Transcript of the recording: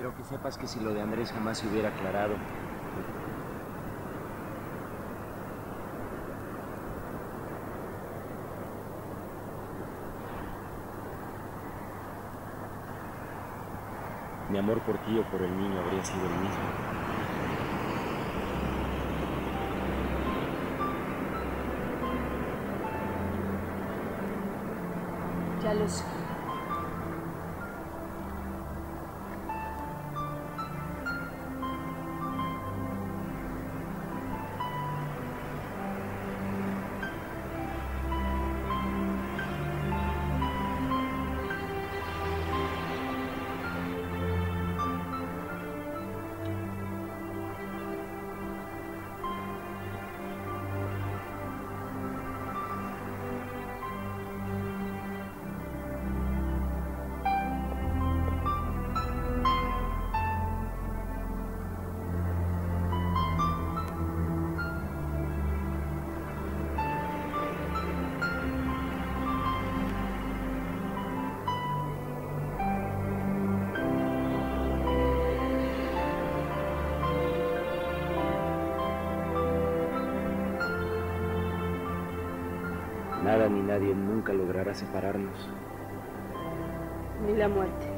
Quiero que sepas que si lo de Andrés jamás se hubiera aclarado, mi amor por ti o por el niño habría sido el mismo. Ya lo sé. Nada ni nadie nunca logrará separarnos. Ni la muerte.